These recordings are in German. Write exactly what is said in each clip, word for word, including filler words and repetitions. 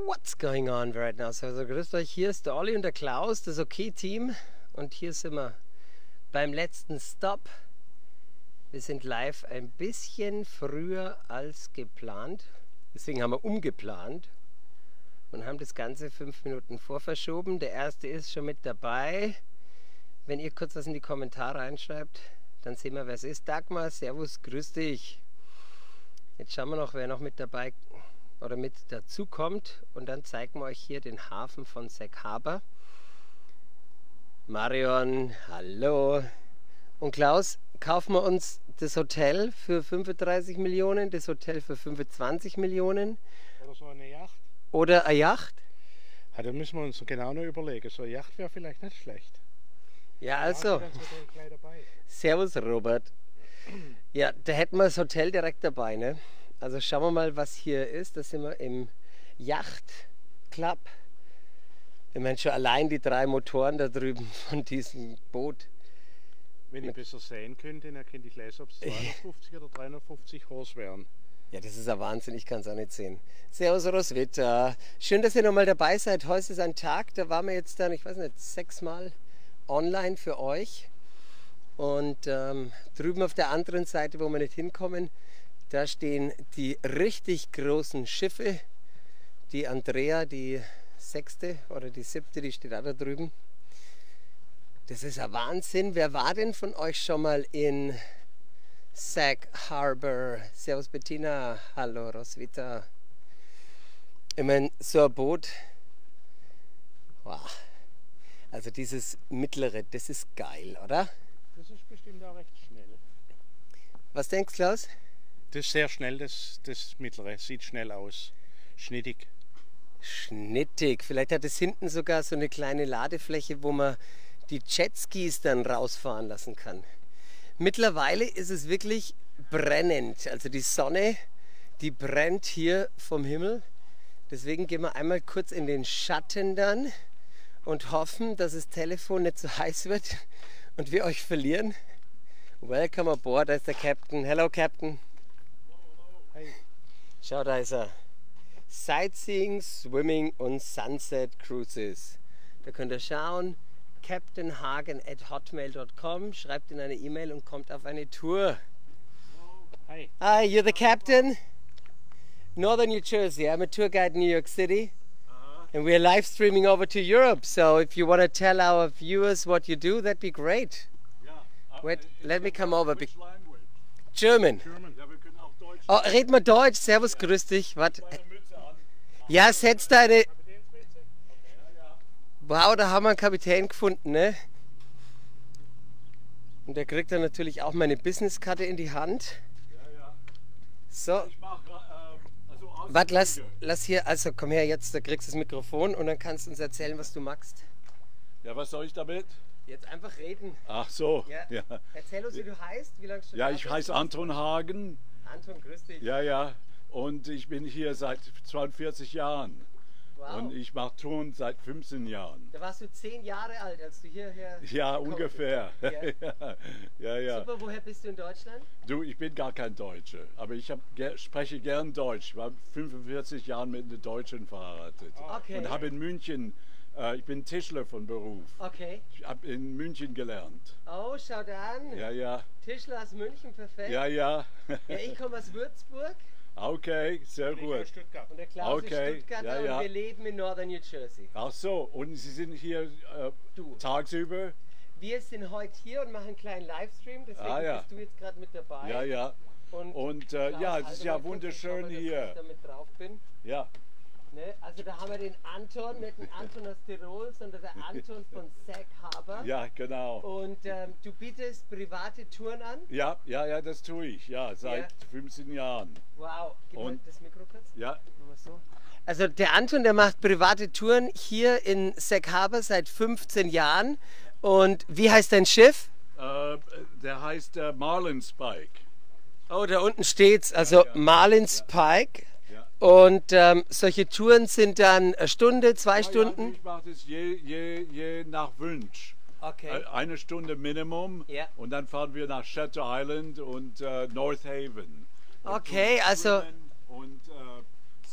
What's going on right now? So, also grüßt euch, hier ist der Olli und der Klaus, das OK-Team. Und hier sind wir beim letzten Stop. Wir sind live ein bisschen früher als geplant. Deswegen haben wir umgeplant und haben das Ganze fünf Minuten vorverschoben. Der erste ist schon mit dabei. Wenn ihr kurz was in die Kommentare reinschreibt, dann sehen wir, wer es ist. Dagmar, servus, grüß dich. Jetzt schauen wir noch, wer noch mit dabei oder mit dazu kommt. Und dann zeigen wir euch hier den Hafen von Sag Harbor. Marion, hallo. Und Klaus, kaufen wir uns das Hotel für fünfunddreißig Millionen, das Hotel für fünfundzwanzig Millionen. Oder so eine Yacht. Oder eine Yacht. Ja, da müssen wir uns genau noch überlegen. So eine Yacht wäre vielleicht nicht schlecht. Ja, also. Servus, Robert. Ja, da hätten wir das Hotel direkt dabei, ne? Also schauen wir mal, was hier ist. Da sind wir im Yacht Club. Ich meine schon allein die drei Motoren da drüben von diesem Boot. Wenn ich besser sehen könnte, dann könnte ich lesen, ob es zweihundertfünfzig oder dreihundertfünfzig Horse wären. Ja, das ist ein Wahnsinn, ich kann es auch nicht sehen. Servus Roswitha. Schön, dass ihr nochmal dabei seid. Heute ist ein Tag, da waren wir jetzt dann, ich weiß nicht, sechsmal online für euch. Und ähm, drüben auf der anderen Seite, wo wir nicht hinkommen, da stehen die richtig großen Schiffe. Die Andrea, die sechste oder die siebte, die steht auch da drüben. Das ist ein Wahnsinn. Wer war denn von euch schon mal in Sag Harbor? Servus Bettina, hallo Roswitha. Ich meine, so ein Boot, wow. Also dieses mittlere, das ist geil, oder? Das ist bestimmt auch recht schnell. Was denkst du, Klaus? Das ist sehr schnell, das, das mittlere. Sieht schnell aus. Schnittig. Schnittig. Vielleicht hat es hinten sogar so eine kleine Ladefläche, wo man die Jetskis dann rausfahren lassen kann. Mittlerweile ist es wirklich brennend. Also die Sonne, die brennt hier vom Himmel. Deswegen gehen wir einmal kurz in den Schatten dann und hoffen, dass das Telefon nicht so heiß wird und wir euch verlieren. Welcome aboard, da ist der Captain. Hello Captain. Hey. Schau, da ist er. Sightseeing, Swimming und Sunset Cruises. Da könnt ihr schauen. captain hagen at hotmail dot com. Schreibt in eine E-Mail und kommt auf eine Tour. Hi. Hi, you're the captain? Northern New Jersey. I'm a tour guide in New York City. Uh-huh. And we're live streaming over to Europe. So if you want to tell our viewers what you do, that'd be great. Yeah. Uh, Wait, let me come over. Which language? German. German. Ja, wir können auch Deutsch. Oh, red mal Deutsch. Servus, grüß dich. Warte. Ja, setz deine... Wow, da haben wir einen Kapitän gefunden, ne? Und der kriegt dann natürlich auch meine Businesskarte in die Hand. Ja, ja. So. Ich mach, äh, also Warte, lass, lass hier, also komm her jetzt, da kriegst du das Mikrofon und dann kannst du uns erzählen, was du magst. Ja, was soll ich damit? Jetzt einfach reden. Ach so. Ja. Ja, Erzähl uns, wie du heißt, wie lange schon ja da ich bist. heiße Anton Hagen. Anton, grüß dich. Ja, ja. Und ich bin hier seit zweiundvierzig Jahren. Wow. Und ich mache Touren seit fünfzehn Jahren. Da warst du zehn Jahre alt, als du hierher Ja, gekommen ungefähr. bist. Ja. Ja, ja, ja. Super, woher bist du in Deutschland? Du, ich bin gar kein Deutscher, aber ich hab, ge- spreche gern Deutsch. Ich war fünfundvierzig Jahren mit einer Deutschen verheiratet. Okay. Und habe in München, äh, ich bin Tischler von Beruf. Okay. Ich habe in München gelernt. Oh, schau da an. Ja, ja, Tischler aus München, perfekt. ja, ja. Ja, ich komme aus Würzburg Okay, sehr Ich gut. aus Stuttgart. und der Klaus Okay, ist Stuttgarter ja, ja. und wir leben in Northern New Jersey. Ach so, und Sie sind hier äh, Du. tagsüber? Wir sind heute hier und machen einen kleinen Livestream, deswegen Ah, ja. bist du jetzt gerade mit dabei. Ja, ja. Und, Und äh, Klaus, ja, es halt ist mal ja kurz, wunderschön ich glaube, dass hier. Ich damit drauf bin. Ja, Ne? Also da haben wir den Anton, nicht den Anton aus Tirol, sondern der Anton von Sag Harbor. ja, genau. Und ähm, du bietest private Touren an. Ja, ja, ja, das tue ich. Ja, seit Ja. fünfzehn Jahren. Wow. Gib mal Und- das Mikro kurz. Ja, Machen wir so. Also der Anton, der macht private Touren hier in Sag Harbor seit fünfzehn Jahren. Und wie heißt dein Schiff? äh, der heißt äh, Marlin Spike. Oh, da unten steht's. Also Ja, ja. Marlin Spike. Ja. Und ähm, solche Touren sind dann eine Stunde, zwei Ja, Stunden. Ja, ich mache das je, je, je nach Wunsch. Okay. Äh, Eine Stunde Minimum. Ja. Und dann fahren wir nach Shutter Island und äh, North Haven. Und Okay, tun also- Schwimmen und äh,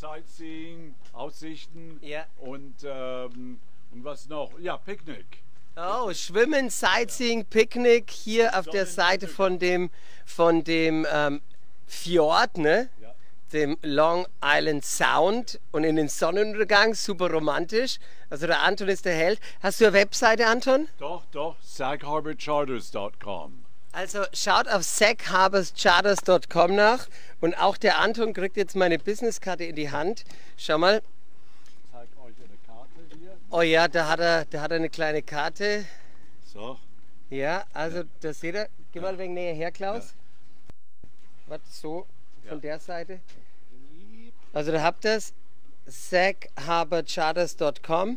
Sightseeing, Aussichten Ja. und, ähm, und was noch? Ja, Picknick. Oh, Schwimmen, Sightseeing, Picknick hier auf der Seite von dem, von dem ähm, Fjord, ne? Ja. Dem Long Island Sound und in den Sonnenuntergang, super romantisch. Also der Anton ist der Held. Hast du eine Webseite, Anton? Doch, doch, sag harbor charters dot com. Also schaut auf sag harbor charters dot com nach und auch der Anton kriegt jetzt meine Businesskarte in die Hand. Schau mal. Ich zeige euch eine Karte hier. Oh ja, da hat er, da hat er eine kleine Karte. So. Ja, also das seht ihr. Geh mal ein wenig näher her, Klaus. Warte, so von Ja. der Seite. Also da habt ihr es. sag harbor charters dot com.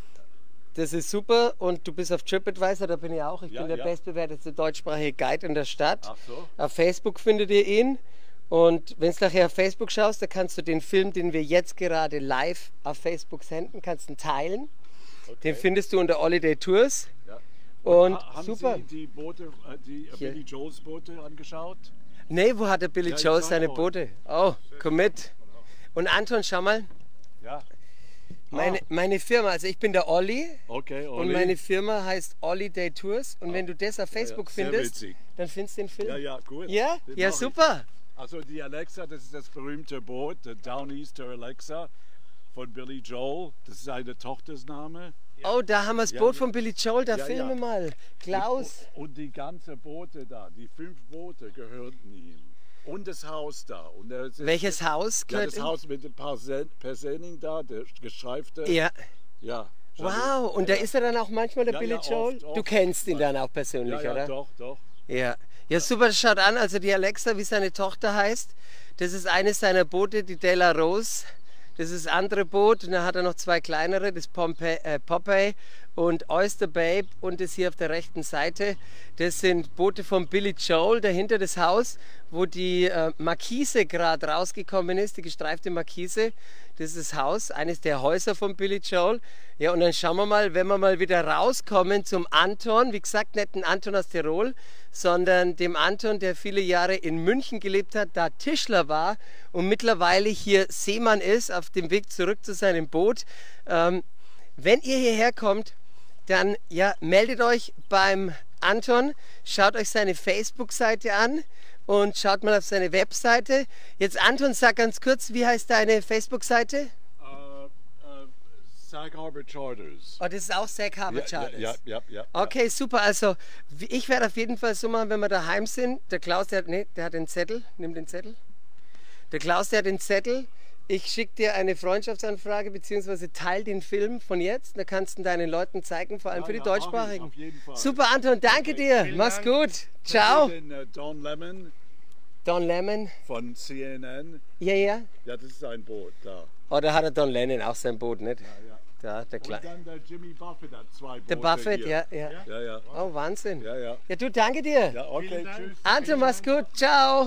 Das ist super und du bist auf TripAdvisor, da bin ich auch. Ich Ja, bin der ja. bestbewertete deutschsprachige Guide in der Stadt. Ach so. Auf Facebook findet ihr ihn. Und wenn du nachher auf Facebook schaust, da kannst du den Film, den wir jetzt gerade live auf Facebook senden, kannst du teilen. Den findest du unter Holiday Tours. Ja. Und Ha- haben super. Sie die Boote, äh, die äh, Hier. Billy Joels Boote angeschaut? Nee, wo hat der Billy Ja, ich Joel sag seine euch. Boote? Oh, komm mit. Und Anton, schau mal. Ja. Meine, meine Firma, also ich bin der Olli. Okay, Und Olli. meine Firma heißt Holiday Tours. Und wenn du das auf Facebook sehr findest, witzig. dann findest du den Film. Ja, ja, gut. Ja? Das Ja, mach ich. super. Also die Alexa, das ist das berühmte Boot, der Downeaster Alexa von Billy Joel. Das ist seine Tochtersname. Oh, da haben wir das Ja, Boot ja. von Billy Joel, da Ja, filme ja. mal. Klaus. Und, und die ganzen Boote da, die fünf Boote gehörten ihm. Und das Haus da. Und das ist, Welches Haus Ja, gehört das ihm? Haus mit dem Persen- Persenning da, der gestreifte. Ja. Ja. Wow, und da ja, ist er dann auch manchmal der Ja, Billy ja, Joel? oft, Du oft. kennst ihn dann auch persönlich, ja, ja, oder? doch, doch. Ja. Ja, super, schaut an, also die Alexa, wie seine Tochter heißt, das ist eines seiner Boote, die Della Rose. Das ist das andere Boot und dann hat er noch zwei kleinere, das Pompey, äh, Popeye und Oyster Babe und das hier auf der rechten Seite. Das sind Boote von Billy Joel, dahinter das Haus, wo die äh, Markise gerade rausgekommen ist, die gestreifte Markise. Das ist das Haus, eines der Häuser von Billy Joel. Ja, und dann schauen wir mal, wenn wir mal wieder rauskommen zum Anton, wie gesagt, nicht den Anton aus Tirol, sondern dem Anton, der viele Jahre in München gelebt hat, da Tischler war und mittlerweile hier Seemann ist, auf dem Weg zurück zu seinem Boot. Ähm, wenn ihr hierher kommt, dann ja, meldet euch beim Anton, schaut euch seine Facebook-Seite an und schaut mal auf seine Webseite. Jetzt Anton, sag ganz kurz, wie heißt deine Facebook-Seite? Äh, äh, Sag Harbor Charters. Oh, das ist auch Sag Harbor Ja, Charters. ja, ja, ja, ja. Okay, super. Also wie- ich werde auf jeden Fall so machen, wenn wir daheim sind. Der Klaus, der hat, nee, der hat den Zettel. Nimm den Zettel. Der Klaus, der hat den Zettel. Ich schicke dir eine Freundschaftsanfrage beziehungsweise teil den Film von jetzt. Da kannst du ihn deinen Leuten zeigen, vor allem Ja, für die ja, mach ich, Deutschsprachigen. auf jeden Fall. Super, Anton, danke dir. vielen Mach's Dank. gut. Ciao. Den, äh, Don Lemon Don Lemon. von C N N. Ja, ja. Ja, das ist sein Boot da. Oh, da hat er Don Lennon auch sein Boot, nicht? Ja, ja. Da, der Und Kleine. dann der Jimmy Buffett hat zwei Boote Der Buffett, hier. ja, ja. Ja, ja. Oh, Wahnsinn. Ja, ja. Ja, du, danke dir. Ja, okay, Vielen Dank. tschüss. Anton, mach's gut. Ciao.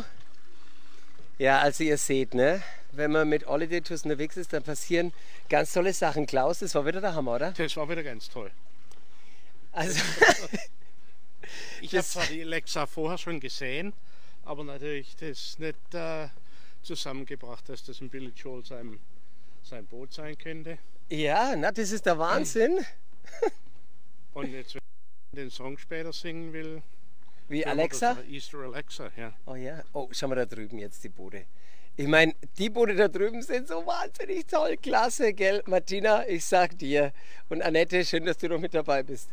Ja, also ihr seht, ne, wenn man mit Holiday Tours unterwegs ist, dann passieren ganz tolle Sachen. Klaus, das war wieder der Hammer, oder? Das war wieder ganz toll. Also, Ich habe Das- zwar die Alexa vorher schon gesehen, aber natürlich das nicht äh, zusammengebracht, dass das ein Billy Joel sein, sein Boot sein könnte. ja, na, das ist der Wahnsinn. Und jetzt, wenn ich den Song später singen will, Wie hören wir Alexa? das Easter Alexa, ja. Oh ja. Oh, schau mal da drüben jetzt die Boote. Ich meine, die Boote da drüben sind so wahnsinnig toll. Klasse, gell? Martina, ich sag dir. Und Annette, schön, dass du noch mit dabei bist.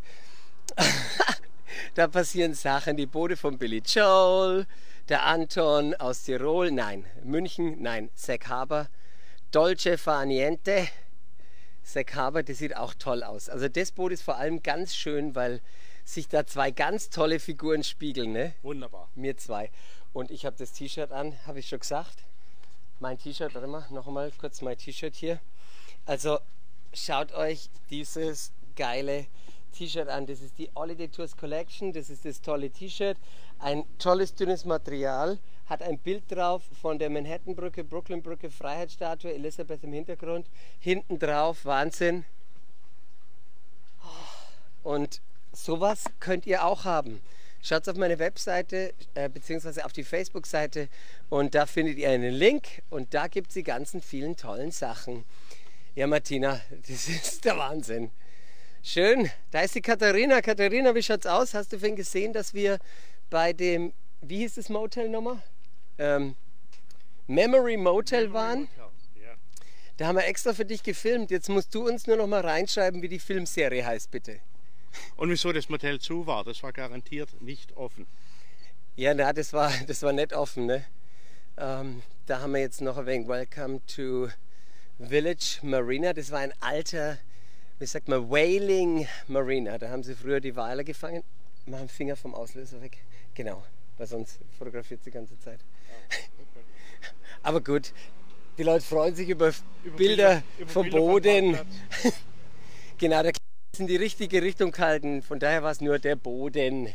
Da passieren Sachen. Die Boote von Billy Joel, der Anton aus Tirol, nein, München, nein, Sag Harbor, Dolce Far Niente. Sag Harbor, das sieht auch toll aus. Also das Boot ist vor allem ganz schön, weil sich da zwei ganz tolle Figuren spiegeln, ne? Wunderbar. Mir zwei. Und ich habe das T-Shirt an, habe ich schon gesagt. Mein T-Shirt, warte mal, noch einmal kurz mein T-Shirt hier. Also schaut euch dieses geile T-Shirt an. Das ist die Holiday Tours Collection. Das ist das tolle T-Shirt. Ein tolles, dünnes Material. Hat ein Bild drauf von der Manhattanbrücke, Brooklynbrücke, Freiheitsstatue, Elisabeth im Hintergrund. Hinten drauf, Wahnsinn. Und sowas könnt ihr auch haben. Schaut auf meine Webseite äh, beziehungsweise auf die Facebook-Seite und da findet ihr einen Link und da gibt es die ganzen vielen tollen Sachen. Ja, Martina, das ist der Wahnsinn. Schön, da ist die Katharina. Katharina, wie schaut's aus? Hast du vorhin gesehen, dass wir bei dem, wie hieß das Motel nochmal? Ähm, Memory Motel waren? Da haben wir extra für dich gefilmt. Jetzt musst du uns nur noch mal reinschreiben, wie die Filmserie heißt, bitte. Und wieso das Motel zu war, das war garantiert nicht offen. Ja, na, das war, das war nicht offen, ne? Ähm, da haben wir jetzt noch ein wenig Welcome to Village Marina. Das war ein alter, wie sagt man, Whaling Marina. Da haben sie früher die Wale gefangen. Mach den Finger vom Auslöser weg. Genau, weil sonst fotografiert sie die ganze Zeit. Ah, okay. Aber gut, die Leute freuen sich über, über Bilder, Bilder vom Bilder Boden. Vom genau, da in die richtige Richtung gehalten, von daher war es nur der Boden.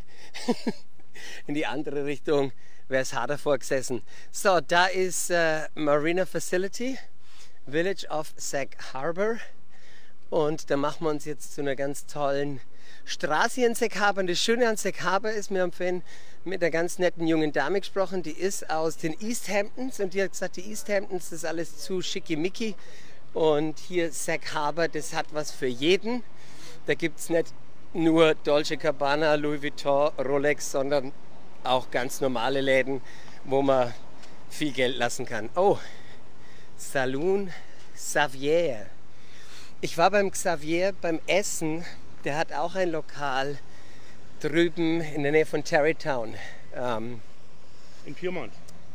In die andere Richtung wäre es harter vorgesessen. So, da ist äh, Marina Facility, Village of Sag Harbor. Und da machen wir uns jetzt zu einer ganz tollen Straße hier in Sag Harbor. Und das Schöne an Sag Harbor ist, wir haben vorhin mit einer ganz netten jungen Dame gesprochen, die ist aus den East Hamptons und die hat gesagt, die East Hamptons, das ist alles zu schickimicki. Und hier Sag Harbor, das hat was für jeden. Da gibt es nicht nur Dolce Gabbana, Louis Vuitton, Rolex, sondern auch ganz normale Läden, wo man viel Geld lassen kann. Oh, Saloon Xavier. Ich war beim Xavier beim Essen, der hat auch ein Lokal drüben in der Nähe von Tarrytown. Ähm, in Piemont?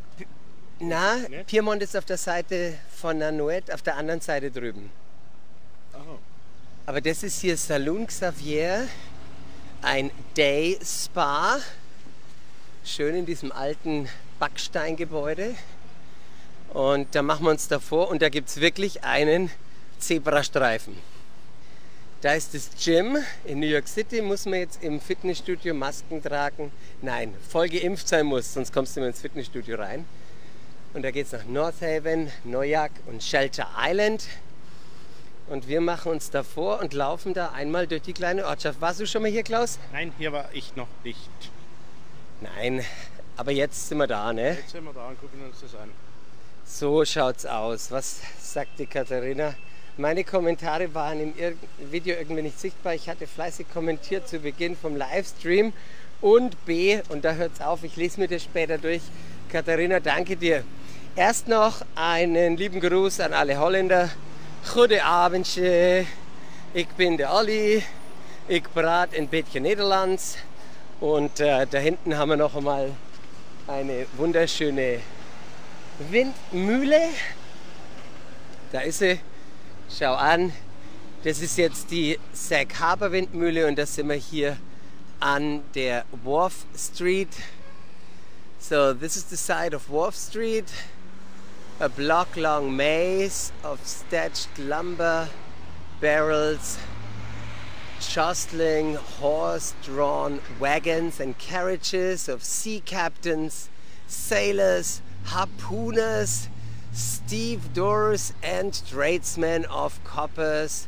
Na, ne? Piemont ist auf der Seite von Nanuet, auf der anderen Seite drüben. Oh. Aber das ist hier Saloon Xavier, ein Day Spa, schön in diesem alten Backsteingebäude. Und da machen wir uns davor und da gibt es wirklich einen Zebrastreifen. Da ist das Gym. In New York City muss man jetzt im Fitnessstudio Masken tragen. Nein, voll geimpft sein muss, sonst kommst du immer ins Fitnessstudio rein. Und da geht es nach North Haven, Noyak und Shelter Island. Und wir machen uns davor und laufen da einmal durch die kleine Ortschaft. Warst du schon mal hier, Klaus? Nein, hier war ich noch nicht. Nein, aber jetzt sind wir da, ne? Jetzt sind wir da und gucken uns das an. So schaut's aus. Was sagt die Katharina? Meine Kommentare waren im Video irgendwie nicht sichtbar. Ich hatte fleißig kommentiert zu Beginn vom Livestream. Und B, und da hört's auf, ich lese mir das später durch. Katharina, danke dir. Erst noch einen lieben Gruß an alle Holländer. Gute Abendje, ich bin der Olli, ich brate ein bisschen Nederlands und äh, da hinten haben wir noch einmal eine wunderschöne Windmühle. Da ist sie, schau an, das ist jetzt die Sag Harbor Windmühle und da sind wir hier an der Wharf Street. So, this is the side of Wharf Street. A block-long maze of thatched lumber barrels, jostling horse-drawn wagons and carriages of sea captains, sailors, harpooners, stevedores and tradesmen of coppers,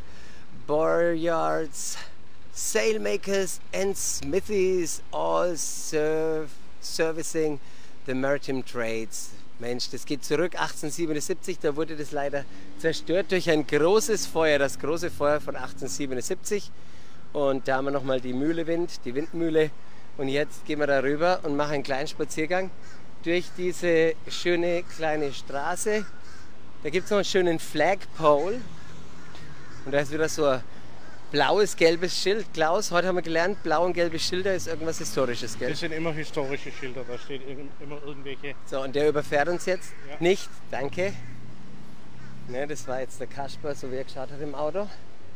boyards, sailmakers and smithies, all serve, servicing the maritime trades. Mensch, das geht zurück achtzehnhundertsiebenundsiebzig, da wurde das leider zerstört durch ein großes Feuer, das große Feuer von achtzehnhundertsiebenundsiebzig. Und da haben wir nochmal die Mühle Wind, die Windmühle. Und jetzt gehen wir da rüber und machen einen kleinen Spaziergang durch diese schöne kleine Straße. Da gibt es noch einen schönen Flagpole. Und da ist wieder so ein blaues, gelbes Schild. Klaus, heute haben wir gelernt, blau und gelbe Schilder ist irgendwas Historisches, gell? Das sind immer historische Schilder, da steht immer irgendwelche... So, und der überfährt uns jetzt? Ja. Nicht, danke. Ne, das war jetzt der Kasper, so wie er geschaut hat im Auto.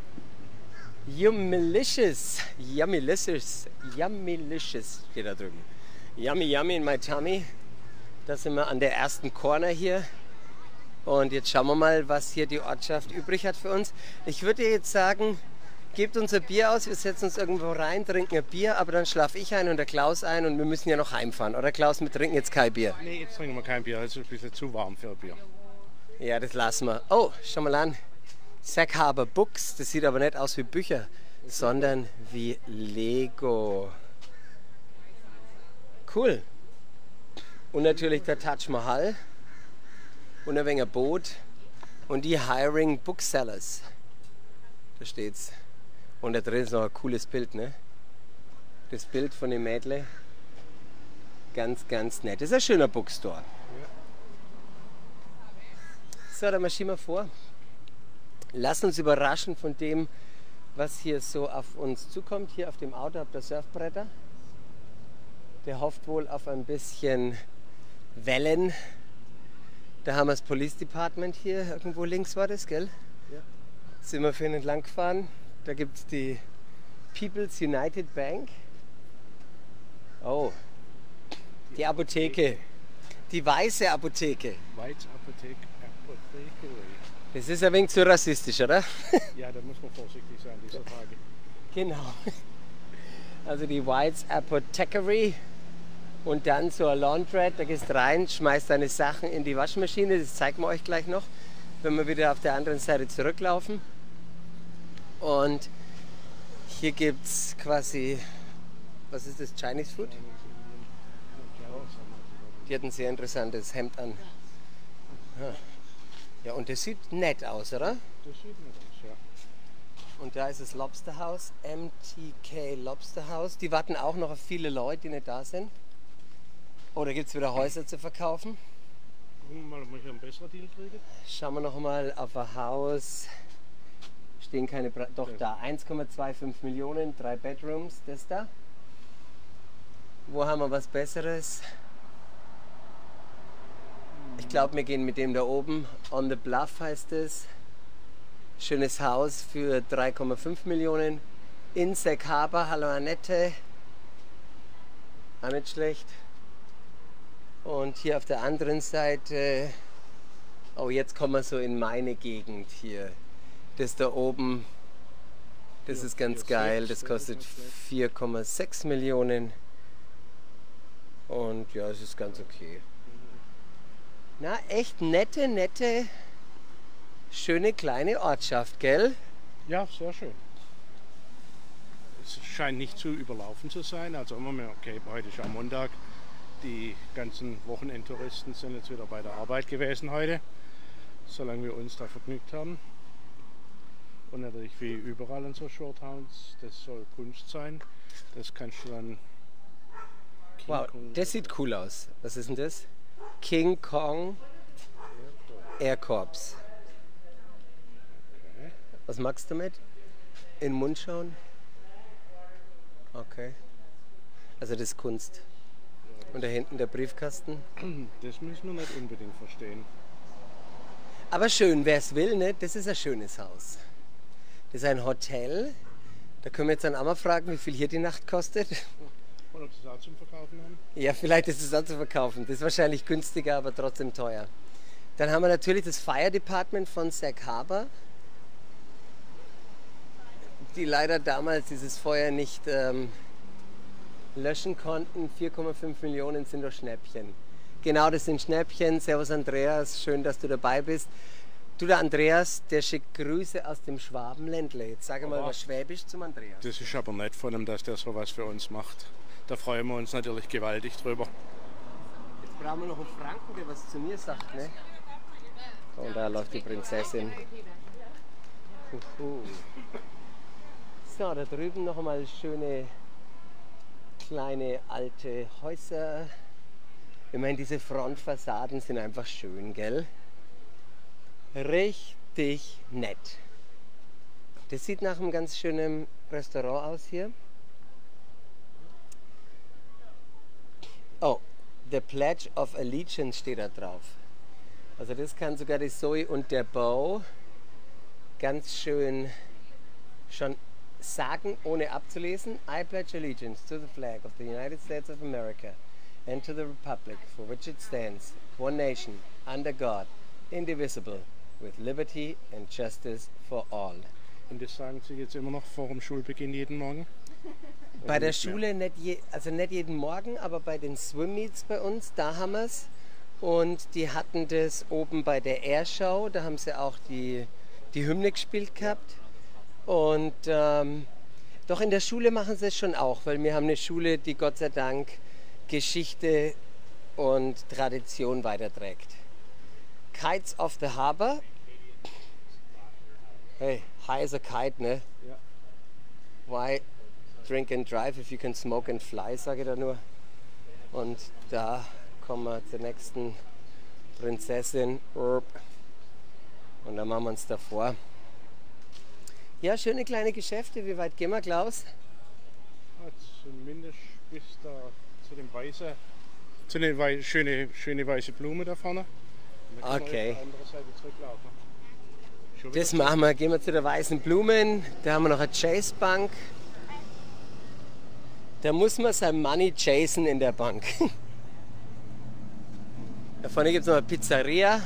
Yummilicious, yummilicious, yummilicious steht da drüben. Yummy, yummy in my tummy. Da sind wir an der ersten Corner hier. Und jetzt schauen wir mal, was hier die Ortschaft übrig hat für uns. Ich würde jetzt sagen, gebt unser Bier aus, wir setzen uns irgendwo rein, trinken ein Bier, aber dann schlafe ich ein und der Klaus ein und wir müssen ja noch heimfahren. Oder Klaus, wir trinken jetzt kein Bier? Nee, jetzt trinken wir kein Bier, es ist ein bisschen zu warm für ein Bier. Ja, das lassen wir. Oh, schau mal an. Sag Harbor Books, das sieht aber nicht aus wie Bücher, sondern wie Lego. Cool. Und natürlich der Taj Mahal und ein wenig ein Boot und die Hiring Booksellers. Da steht's. Und da drin ist noch ein cooles Bild, ne? Das Bild von dem Mädle. Ganz, ganz nett. Das ist ein schöner Bookstore. So, dann marschieren wir vor. Lass uns überraschen von dem, was hier so auf uns zukommt. Hier auf dem Auto habt ihr Surfbretter. Der hofft wohl auf ein bisschen Wellen. Da haben wir das Police Department hier. Irgendwo links war das, gell? Ja. Sind wir für ihn entlang gefahren. Da gibt es die People's United Bank. Oh, die Apotheke. Die weiße Apotheke. White's Apotheke, Apothekery. Das ist ein wenig zu rassistisch, oder? Ja, da muss man vorsichtig sein dieser Tage. Genau. Also die White's Apothecary und dann so ein Laundrette, da gehst rein, schmeißt deine Sachen in die Waschmaschine, das zeigen wir euch gleich noch, wenn wir wieder auf der anderen Seite zurücklaufen. Und hier gibt es quasi, was ist das, Chinese Food? Die hat ein sehr interessantes Hemd an. Ja, und das sieht nett aus, oder? Das sieht nett aus, ja. Und da ist das Lobster House, M T K Lobster House. Die warten auch noch auf viele Leute, die nicht da sind. Oder gibt es wieder Häuser zu verkaufen? Gucken wir mal, ob wir hier einen besseren Deal kriegen. Schauen wir noch mal auf ein Haus. Stehen keine, Bra doch da, eins Komma fünfundzwanzig Millionen, drei Bedrooms, das da. Wo haben wir was Besseres? Ich glaube, wir gehen mit dem da oben. On the Bluff heißt es. Schönes Haus für drei Komma fünf Millionen. In Sag Harbor, hallo Annette. Auch nicht schlecht. Und hier auf der anderen Seite, oh, jetzt kommen wir so in meine Gegend hier. Das da oben, das ist ganz geil. Das kostet vier Komma sechs Millionen. Und ja, es ist ganz okay. Na, echt nette, nette, schöne kleine Ortschaft, gell? Ja, sehr schön. Es scheint nicht zu überlaufen zu sein. Also immer mehr, okay, heute ist ja Montag. Die ganzen Wochenendtouristen sind jetzt wieder bei der Arbeit gewesen heute, solange wir uns da vergnügt haben. Und natürlich wie überall in so Shore Towns, das soll Kunst sein. Das kannst du dann... King Wow, Kong das sieht cool aus. Was ist denn das? King Kong Air Corps. Okay. Was magst du damit? In den Mund schauen? Okay. Also das ist Kunst. Und da hinten der Briefkasten. Das müssen wir nicht unbedingt verstehen. Aber schön, wer es will, ne? Das ist ein schönes Haus. Das ist ein Hotel. Da können wir jetzt dann auch mal fragen, wie viel hier die Nacht kostet. Oder ob sie es auch zum Verkaufen haben? Ja, vielleicht ist es auch zu verkaufen. Das ist wahrscheinlich günstiger, aber trotzdem teuer. Dann haben wir natürlich das Fire Department von Sag Harbor, die leider damals dieses Feuer nicht ähm, löschen konnten. vier Komma fünf Millionen sind doch Schnäppchen. Genau, das sind Schnäppchen. Servus Andreas, schön, dass du dabei bist. Du, der Andreas, der schickt Grüße aus dem Schwabenländle. Jetzt sage mal was Schwäbisch zum Andreas. Das ist aber nett von ihm, dass der sowas für uns macht. Da freuen wir uns natürlich gewaltig drüber. Jetzt brauchen wir noch einen Franken, der was zu mir sagt, ne? Und da läuft die Prinzessin. Uhu. So, da drüben noch einmal schöne kleine alte Häuser. Ich meine, diese Frontfassaden sind einfach schön, gell? Richtig nett. Das sieht nach einem ganz schönen Restaurant aus hier. Oh, The Pledge of Allegiance steht da drauf. Also das kann sogar die Zoe und der Bo ganz schön schon sagen, ohne abzulesen. I pledge allegiance to the flag of the United States of America and to the republic for which it stands, one nation, under God, indivisible, with liberty and justice for all. Und das sagen Sie jetzt immer noch vor dem Schulbeginn jeden Morgen? Bei der Schule nicht, je, also nicht jeden Morgen, aber bei den Swim Meets bei uns, da haben wir es. Und die hatten das oben bei der Airshow, da haben sie auch die, die Hymne gespielt gehabt. Und ähm, doch in der Schule machen sie es schon auch, weil wir haben eine Schule, die Gott sei Dank Geschichte und Tradition weiterträgt. Kites of the Harbor. Hey, high as a kite, ne? Ja. Why drink and drive if you can smoke and fly, sage ich da nur. Und da kommen wir zur nächsten Prinzessin. Und dann machen wir uns davor. Ja, schöne kleine Geschäfte. Wie weit gehen wir, Klaus? Ja, zumindest bis da zu dem weißen, zu den wei schöne, schöne weiße Blume da vorne. Und dann können Okay. wir auf die andere Seite zurücklaufen. Schon wieder Das machen wir. Gehen wir zu der weißen Blumen. Da haben wir noch eine Chase Bank. Da muss man sein Money chasen in der Bank. Da vorne gibt es noch eine Pizzeria.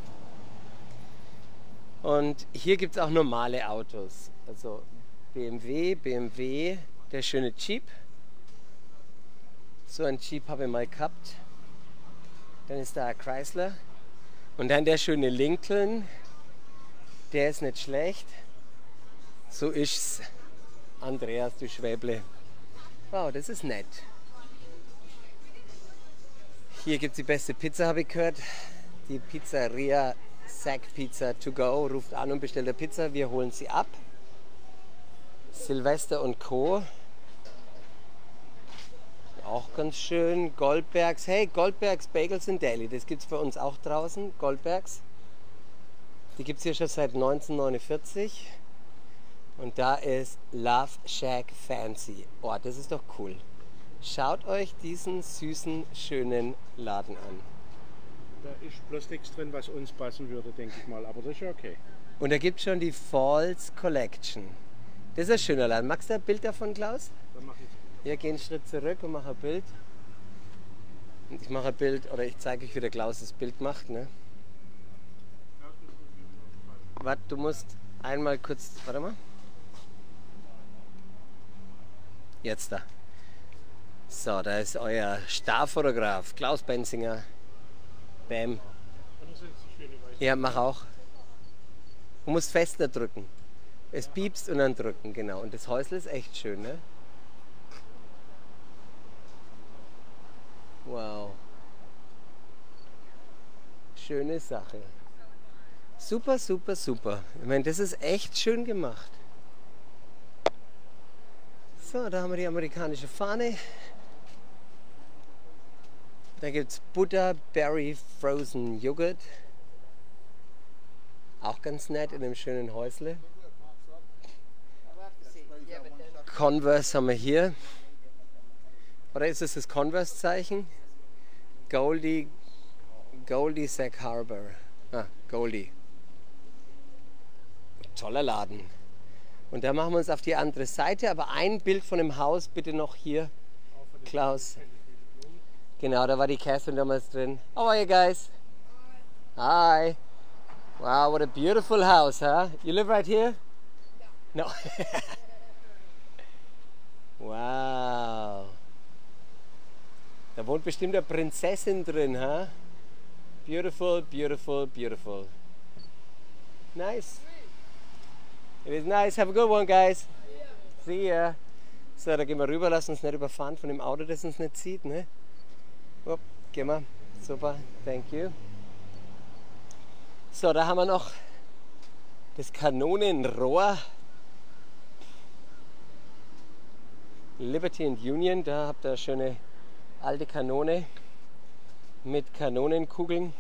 Und hier gibt es auch normale Autos. Also B M W, B M W, der schöne Jeep. So ein Jeep habe ich mal gehabt. Dann ist da ein Chrysler. Und dann der schöne Lincoln. Der ist nicht schlecht. So ist's. Andreas, du Schwäble. Wow, das ist nett. Hier gibt es die beste Pizza, habe ich gehört. Die Pizzeria Sack Pizza to go. Ruft an und bestellt eine Pizza. Wir holen sie ab. Silvester und Co. Auch ganz schön. Goldbergs. Hey, Goldbergs Bagels in Delhi. Das gibt es bei uns auch draußen. Goldbergs. Die gibt es hier schon seit neunzehnhundertneunundvierzig. Und da ist Love Shack Fancy. Oh, das ist doch cool. Schaut euch diesen süßen, schönen Laden an. Da ist bloß nichts drin, was uns passen würde, denke ich mal. Aber das ist ja okay. Und da gibt es schon die Falls Collection. Das ist ein schöner Laden. Magst du ein Bild davon, Klaus? Dann mache ich Wir gehen einen Schritt zurück und machen ein Bild. Und ich mache ein Bild, oder ich zeige euch, wie der Klaus das Bild macht. Ne? Warte, du musst einmal kurz, warte mal. Jetzt da. So, da ist euer Starfotograf, Klaus Benzinger. Bam. Ja, mach auch. Du musst fester drücken. Es piepst und dann drücken, genau. Und das Häusle ist echt schön, ne? Wow. Schöne Sache. Super, super, super. Ich meine, das ist echt schön gemacht. So, da haben wir die amerikanische Fahne. Da gibt es Butter Berry Frozen Joghurt. Auch ganz nett in einem schönen Häusle. Converse haben wir hier. Oder ist es das Converse-Zeichen? Goldie, Goldie Sack Harbor. Ah, Goldie. Toller Laden. Und da machen wir uns auf die andere Seite. Aber ein Bild von dem Haus bitte noch hier. Klaus. Genau, da war die Catherine damals drin. How are you guys? Hi. Wow, what a beautiful house, huh? You live right here? No. Wow. Da wohnt bestimmt eine Prinzessin drin, huh? Beautiful, beautiful, beautiful. Nice. It is nice. Have a good one, guys. See ya. So, da gehen wir rüber. Lass uns nicht überfahren von dem Auto, das uns nicht sieht, ne? Upp, gehen wir. Super. Thank you. So, da haben wir noch das Kanonenrohr. Liberty and Union. Da habt ihr eine schöne alte Kanone mit Kanonenkugeln.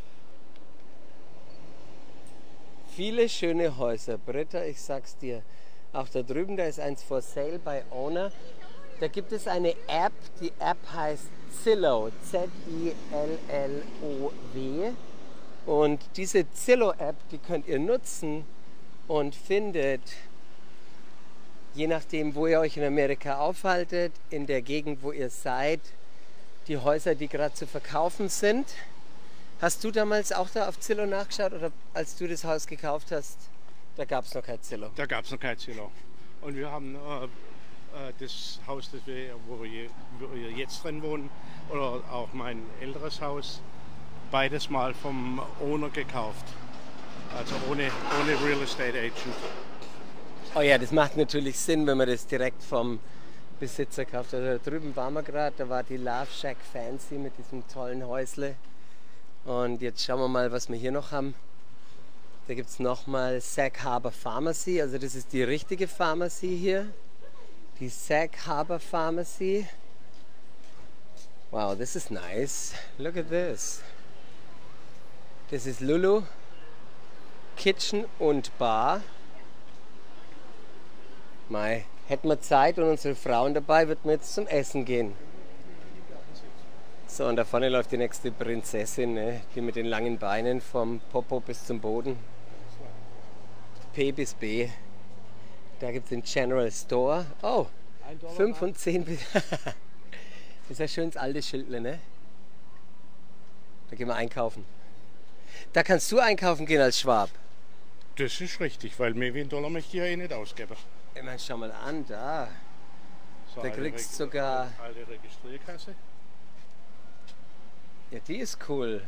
Viele schöne Häuser. Britta, ich sag's dir. Auch da drüben, da ist eins for sale bei Owner. Da gibt es eine App. Die App heißt Zillow. Z I L L O W. Und diese Zillow-App, die könnt ihr nutzen und findet, je nachdem, wo ihr euch in Amerika aufhaltet, in der Gegend, wo ihr seid, die Häuser, die gerade zu verkaufen sind. Hast du damals auch da auf Zillow nachgeschaut oder als du das Haus gekauft hast, da gab es noch kein Zillow? Da gab es noch kein Zillow. Und wir haben äh, äh, das Haus, das wir, wo, wir, wo wir jetzt drin wohnen, oder auch mein älteres Haus, beides mal vom Owner gekauft. Also ohne, ohne Real Estate Agent. Oh ja, das macht natürlich Sinn, wenn man das direkt vom Besitzer gekauft. Also da drüben waren wir gerade, da war die Love Shack Fancy mit diesem tollen Häusle. Und jetzt schauen wir mal, was wir hier noch haben. Da gibt es nochmal Sag Harbor Pharmacy, also das ist die richtige Pharmacy hier. Die Sag Harbor Pharmacy. Wow, this is nice. Look at this. Das ist Lulu Kitchen und Bar. Mei, hätten wir Zeit und unsere Frauen dabei, würden wir jetzt zum Essen gehen. So, und da vorne läuft die nächste Prinzessin, ne? Die mit den langen Beinen vom Popo bis zum Boden. P bis B. Da gibt es den General Store. Oh, fünf und zehn bis... Das ist ein schönes altes Schildle, ne? Da gehen wir einkaufen. Da kannst du einkaufen gehen als Schwab. Das ist richtig, weil mehr wie ein Dollar möchte ich ja eh nicht ausgeben. Ich meine, schau mal an, da. So, Da alte kriegst Reg- du sogar... Alte Registrierkasse. Ja, die ist cool.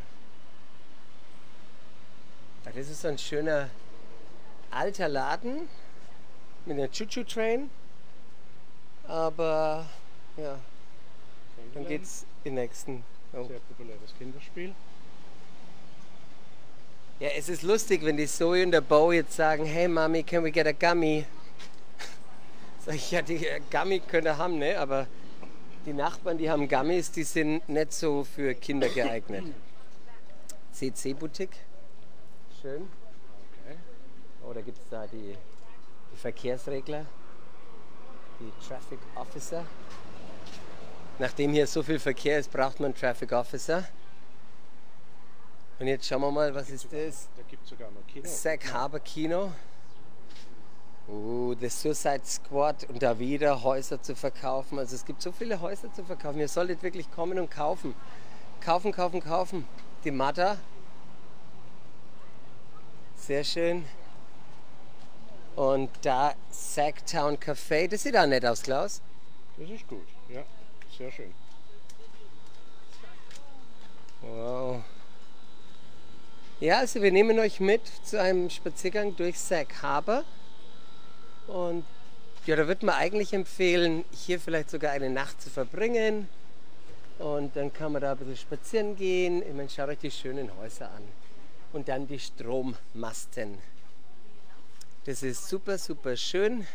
Ja, das ist so ein schöner alter Laden mit einer Choo-Choo-Train. Aber ja, dann geht's in den nächsten. Oh. Sehr populäres Kinderspiel. Ja, es ist lustig, wenn die Zoe und der Bo jetzt sagen, hey Mami, can we get a gummy? Sag ich, ja, die äh, Gummy können wir haben, ne? Aber die Nachbarn, die haben Gummies, die sind nicht so für Kinder geeignet. C C-Boutique. Schön. Okay. Oh, da gibt es da die, die Verkehrsregler, die Traffic Officer. Nachdem hier so viel Verkehr ist, braucht man Traffic Officer. Und jetzt schauen wir mal, was ist das? Da gibt es sogar noch Kino. Sag Harbor Kino. Uh, The Suicide Squad und da wieder Häuser zu verkaufen. Also es gibt so viele Häuser zu verkaufen. Ihr solltet wirklich kommen und kaufen. Kaufen, kaufen, kaufen. Die Mata. Sehr schön. Und da Sagtown Café. Das sieht auch nett aus, Klaus. Das ist gut, ja. Sehr schön. Wow. Ja, also wir nehmen euch mit zu einem Spaziergang durch Sag Harbor. Und ja, da würde man eigentlich empfehlen, hier vielleicht sogar eine Nacht zu verbringen. Und dann kann man da ein bisschen spazieren gehen. Ich meine, schaut euch die schönen Häuser an. Und dann die Strommasten. Das ist super, super schön.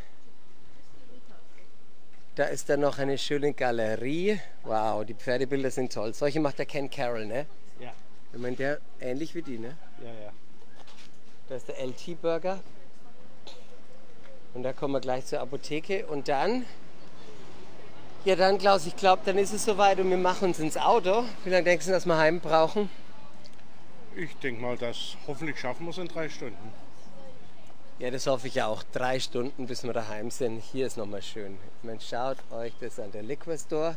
Da ist dann noch eine schöne Galerie. Wow, die Pferdebilder sind toll. Solche macht der Ken Carroll, ne? Ja. Ich meine, der ähnlich wie die, ne? Ja, ja. Da ist der L T-Burger. Und da kommen wir gleich zur Apotheke. Und dann, ja dann Klaus, ich glaube, dann ist es soweit und wir machen uns ins Auto. Wie lange denkst du, dass wir heim brauchen? Ich denke mal, das hoffentlich schaffen wir es in drei Stunden. Ja, das hoffe ich auch. Drei Stunden, bis wir daheim sind. Hier ist nochmal schön. Ich meine, schaut euch das an, der Liquor Store.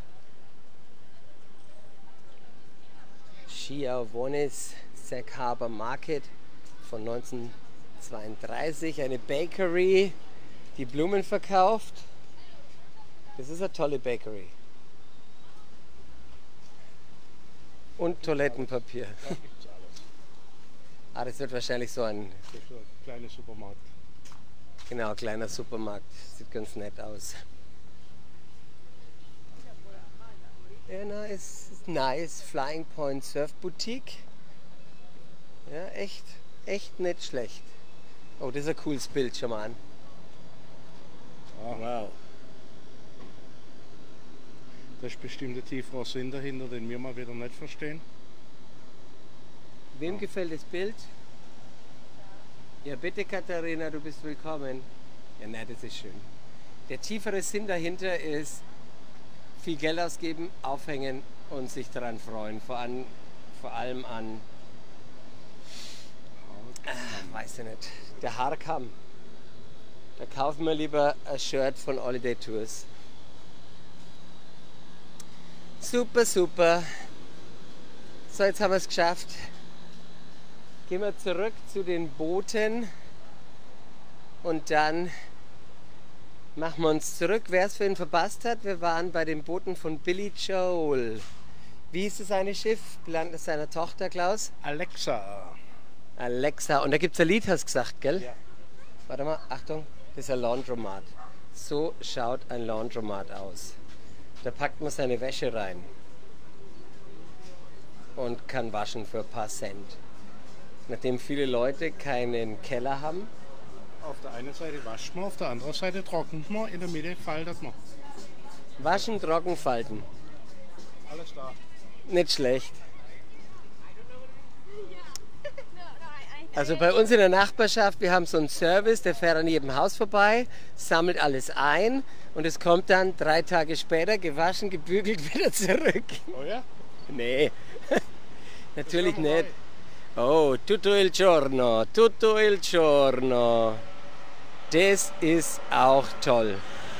Chiavonis Sag Harbor Market von neunzehnhundertzweiunddreißig. Eine Bakery, die Blumen verkauft. Das ist eine tolle Bakery. Und Toilettenpapier. Da gibt's alles. Ah, das wird wahrscheinlich so ein, Das ist so ein kleiner Supermarkt. genau, kleiner Supermarkt. Sieht ganz nett aus. Ja, nice, nice. Flying Point Surf Boutique. Ja, echt, echt nicht schlecht. Oh, das ist ein cooles Bild, schau mal an. Ah, Wow. da ist bestimmt ein tieferer Sinn dahinter, den wir mal wieder nicht verstehen. Wem gefällt das Bild? Ja, bitte Katharina, du bist willkommen. Ja, nein, das ist schön. Der tiefere Sinn dahinter ist, viel Geld ausgeben, aufhängen und sich daran freuen. Vor allem, vor allem an, ah, weiß ich nicht, der Haarkamm. Da kaufen wir lieber ein Shirt von Holiday Tours. Super, super. So, jetzt haben wir es geschafft. Gehen wir zurück zu den Booten und dann machen wir uns zurück. Wer es vorhin verpasst hat, wir waren bei den Booten von Billy Joel. Wie ist das eine Schiff? Benannt nach seiner Tochter, Klaus? Alexa. Alexa. Und da gibt es ein Lied, hast du gesagt, gell? Ja. Warte mal, Achtung, das ist ein Laundromat. So schaut ein Laundromat aus. Da packt man seine Wäsche rein und kann waschen für ein paar Cent. Nachdem viele Leute keinen Keller haben. Auf der einen Seite wascht man, auf der anderen Seite trocknet man, in der Mitte faltet man. Waschen, trocken, falten. Alles da. Nicht schlecht. Also bei uns in der Nachbarschaft, wir haben so einen Service, der fährt an jedem Haus vorbei, sammelt alles ein und es kommt dann drei Tage später gewaschen, gebügelt wieder zurück. Oh ja? Nee, natürlich nicht. Oh, tutto il giorno, tutto il giorno. Das ist auch toll.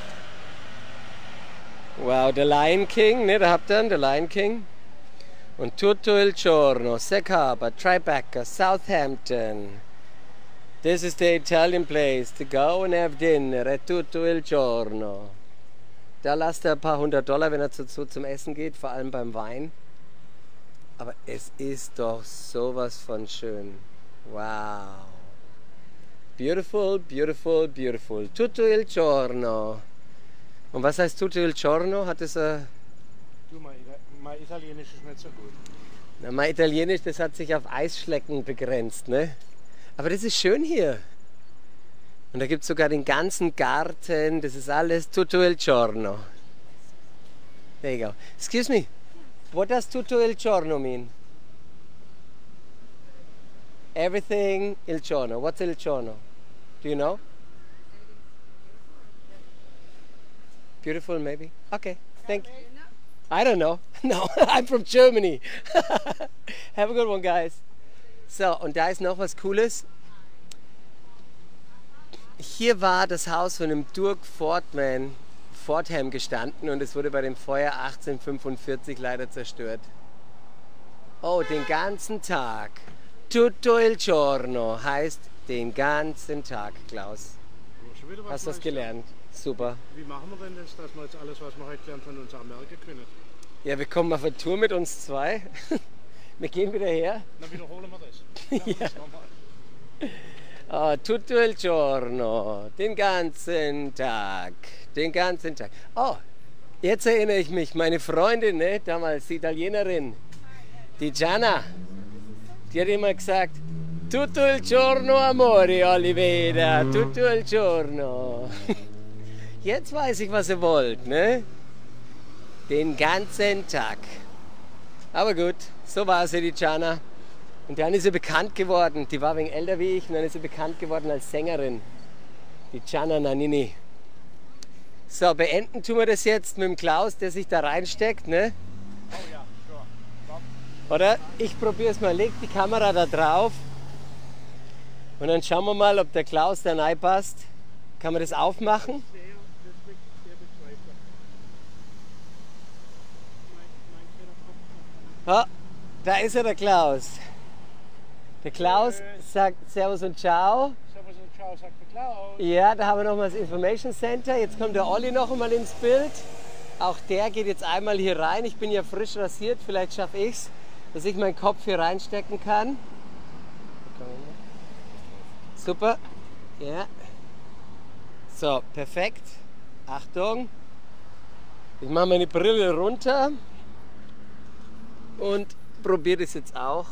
Wow, der Lion King, ne, da habt ihr ihn, der Lion King. Und tutto il giorno, Sag Harbor, Tribeca, Southampton. This is the Italian place to go and have dinner at tutto il giorno. Da lasst er ein paar hundert Dollar, wenn er zu, zu, zum Essen geht, vor allem beim Wein. Aber es ist doch sowas von schön. Wow. Beautiful, beautiful, beautiful. Tutto il giorno. Und was heißt tutto il giorno? Hat es ein... Du, mein, mein Italienisch ist nicht so gut. Na, mein Italienisch, das hat sich auf Eisschlecken begrenzt, ne? Aber das ist schön hier. Und da gibt es sogar den ganzen Garten. Das ist alles tutto il giorno. There you go. Excuse me. What does tutto il giorno mean? Everything il giorno. What's il giorno? Do you know? Beautiful, maybe? Okay, thank you. I don't know. No, I'm from Germany. Have a good one, guys. So, und da ist noch was Cooles. Hier war das Haus von einem Dirk Fortman, Fordham gestanden und es wurde bei dem Feuer achtzehnhundertfünfundvierzig leider zerstört. Oh, den ganzen Tag. Tutto il giorno heißt den ganzen Tag, Klaus. Hast du das gelernt? Super. Wie machen wir denn das, dass wir jetzt alles, was wir heute gelernt von uns auch merken können? Ja, wir kommen auf eine Tour mit uns zwei. Wir gehen wieder her. Dann wiederholen wir das. Ja. Oh, tutto il giorno, den ganzen Tag, den ganzen Tag. Oh, jetzt erinnere ich mich, meine Freundin, ne, damals die Italienerin, die Gianna, die hat immer gesagt, tutto il giorno amore Olivera, tutto il giorno. Jetzt weiß ich, was ihr wollt, ne? Den ganzen Tag. Aber gut, so war sie, die Gianna. Und dann ist sie bekannt geworden, die war ein wenig älter wie ich, und dann ist sie bekannt geworden als Sängerin, die Gianna Nannini. So, beenden tun wir das jetzt mit dem Klaus, der sich da reinsteckt, ne? Oh ja, sure. Oder? Ich probiere es mal, leg die Kamera da drauf und dann schauen wir mal, ob der Klaus da reinpasst. Kann man das aufmachen? Oh, da ist er, der Klaus. Der Klaus sagt Servus und Ciao. Servus und Ciao, sagt der Klaus. Ja, da haben wir nochmal das Information Center. Jetzt kommt der Olli noch einmal ins Bild. Auch der geht jetzt einmal hier rein. Ich bin ja frisch rasiert, vielleicht schaffe ich es, dass ich meinen Kopf hier reinstecken kann. Super. Ja. So, perfekt. Achtung. Ich mache meine Brille runter und probiere das jetzt auch.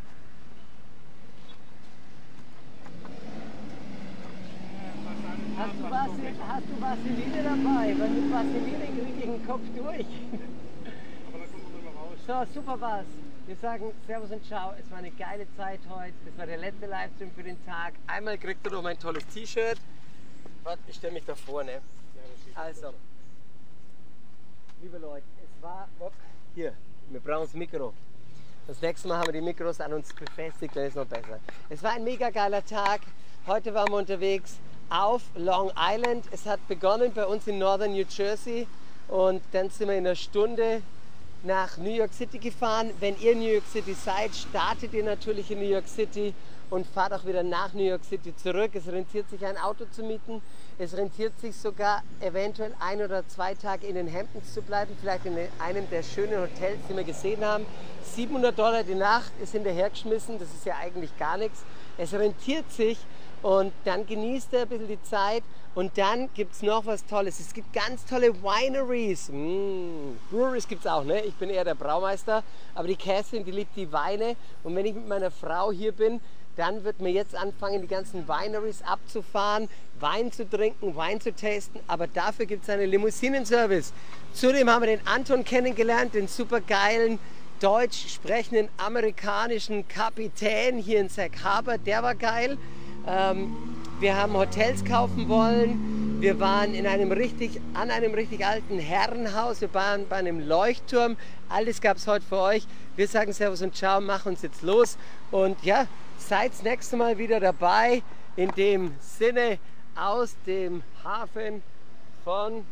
Hast du, Vaseline, hast du Vaseline dabei? Weil mit Vaseline kriege ich den Kopf durch. Aber da kommt man nicht mehr raus. So, super was. Wir sagen Servus und Ciao. Es war eine geile Zeit heute. Das war der letzte Livestream für den Tag. Einmal kriegt ihr noch mein tolles T-Shirt. Warte, ich stelle mich da vorne. Also, liebe Leute, es war... Hier, wir brauchen das Mikro. Das nächste Mal haben wir die Mikros an uns befestigt, dann ist es noch besser. Es war ein mega geiler Tag. Heute waren wir unterwegs auf Long Island. Es hat begonnen bei uns in Northern New Jersey und dann sind wir in einer Stunde nach New York City gefahren. Wenn ihr in New York City seid, startet ihr natürlich in New York City und fahrt auch wieder nach New York City zurück. Es rentiert sich, ein Auto zu mieten. Es rentiert sich sogar, eventuell ein oder zwei Tage in den Hamptons zu bleiben, vielleicht in einem der schönen Hotels, die wir gesehen haben. siebenhundert Dollar die Nacht ist hinterhergeschmissen, das ist ja eigentlich gar nichts. Es rentiert sich, Und dann genießt ihr ein bisschen die Zeit. Und dann gibt es noch was Tolles. Es gibt ganz tolle Wineries. Mm, Breweries gibt es auch, ne? Ich bin eher der Braumeister. Aber die Kerstin, die liebt die Weine. Und wenn ich mit meiner Frau hier bin, dann wird mir jetzt anfangen, die ganzen Wineries abzufahren, Wein zu trinken, Wein zu tasten. Aber dafür gibt es einen Limousinenservice. Zudem haben wir den Anton kennengelernt, den supergeilen, deutsch sprechenden amerikanischen Kapitän hier in Sag Harbor. Der war geil. Ähm, wir haben Hotels kaufen wollen. Wir waren in einem richtig, an einem richtig alten Herrenhaus. Wir waren bei einem Leuchtturm. Alles gab es heute für euch. Wir sagen Servus und Ciao, machen uns jetzt los. Und ja, seid das nächste Mal wieder dabei. In dem Sinne aus dem Hafen von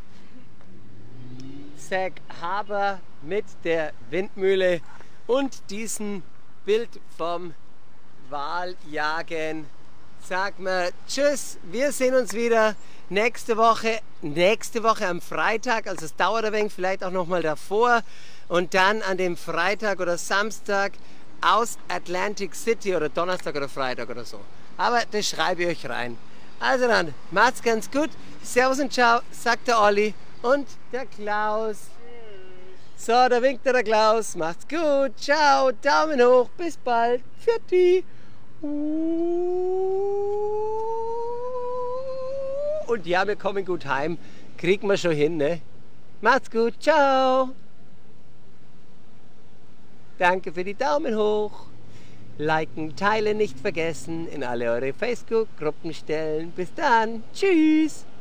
Sag Harbor mit der Windmühle und diesem Bild vom Waljagen. Sag mal tschüss, wir sehen uns wieder nächste Woche, nächste Woche am Freitag, also es dauert ein wenig, vielleicht auch noch mal davor und dann an dem Freitag oder Samstag aus Atlantic City oder Donnerstag oder Freitag oder so. Aber das schreibe ich euch rein. Also dann, macht's ganz gut, Servus und Ciao, sagt der Olli und der Klaus. So, da winkt der Klaus, macht's gut, ciao, Daumen hoch, bis bald, Pfiat. Und ja, wir kommen gut heim. Kriegen wir schon hin, ne? Macht's gut, ciao. Danke für die Daumen hoch. Liken, teilen nicht vergessen, in alle eure Facebook-Gruppen stellen. Bis dann, tschüss.